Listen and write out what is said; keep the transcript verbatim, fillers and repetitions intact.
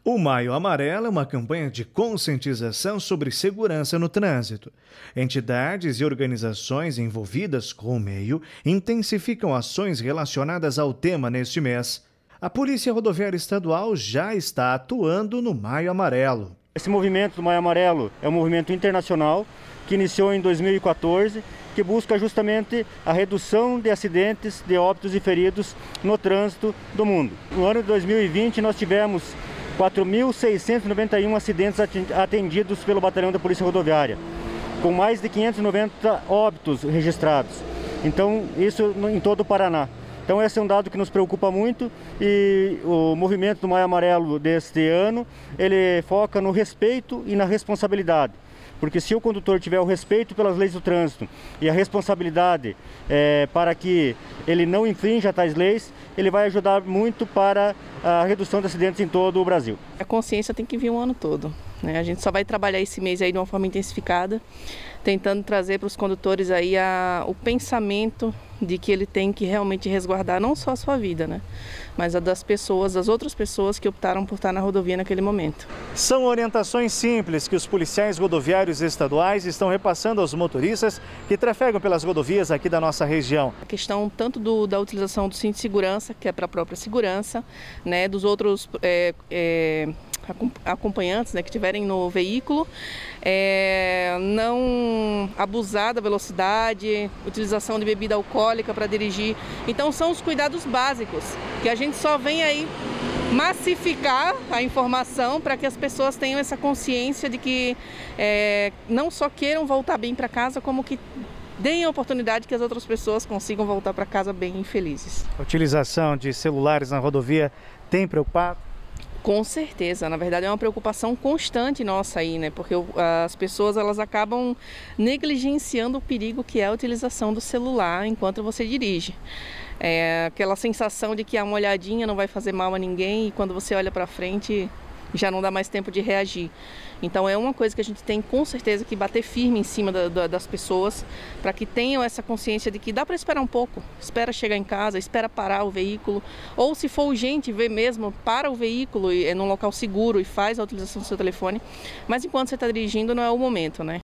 O Maio Amarelo é uma campanha de conscientização sobre segurança no trânsito. Entidades e organizações envolvidas com o meio intensificam ações relacionadas ao tema neste mês. A Polícia Rodoviária Estadual já está atuando no Maio Amarelo. Esse movimento do Maio Amarelo é um movimento internacional que iniciou em dois mil e quatorze, que busca justamente a redução de acidentes, de óbitos e feridos no trânsito do mundo. No ano de dois mil e vinte nós tivemos quatro mil seiscentos e noventa e um acidentes atendidos pelo Batalhão da Polícia Rodoviária, com mais de quinhentos e noventa óbitos registrados. Então, isso em todo o Paraná. Então, esse é um dado que nos preocupa muito e o movimento do Maio Amarelo deste ano, ele foca no respeito e na responsabilidade. Porque se o condutor tiver o respeito pelas leis do trânsito e a responsabilidade é, para que ele não infrinja tais leis, ele vai ajudar muito para a redução de acidentes em todo o Brasil. A consciência tem que vir o ano todo, né? A gente só vai trabalhar esse mês aí de uma forma intensificada, tentando trazer para os condutores aí a, o pensamento de que ele tem que realmente resguardar não só a sua vida, né? Mas a das pessoas, das outras pessoas que optaram por estar na rodovia naquele momento. São orientações simples que os policiais rodoviários estaduais estão repassando aos motoristas que trafegam pelas rodovias aqui da nossa região. A questão tanto do, da utilização do cinto de segurança, que é para a própria segurança, né, dos outros é, é, acompanhantes, né, que estiverem no veículo, é, não abusar da velocidade, utilização de bebida alcoólica para dirigir. Então são os cuidados básicos que a gente só vem aí massificar a informação para que as pessoas tenham essa consciência de que é, não só queiram voltar bem para casa, como que deem a oportunidade que as outras pessoas consigam voltar para casa bem e felizes. A utilização de celulares na rodovia tem preocupado? Com certeza, na verdade é uma preocupação constante nossa aí, né? Porque as pessoas elas acabam negligenciando o perigo que é a utilização do celular enquanto você dirige. É aquela sensação de que uma olhadinha não vai fazer mal a ninguém e quando você olha para frente já não dá mais tempo de reagir. Então é uma coisa que a gente tem com certeza que bater firme em cima da, da, das pessoas para que tenham essa consciência de que dá para esperar um pouco, espera chegar em casa, espera parar o veículo, ou se for urgente, vê mesmo, para o veículo e é num local seguro e faz a utilização do seu telefone, mas enquanto você está dirigindo não é o momento, né?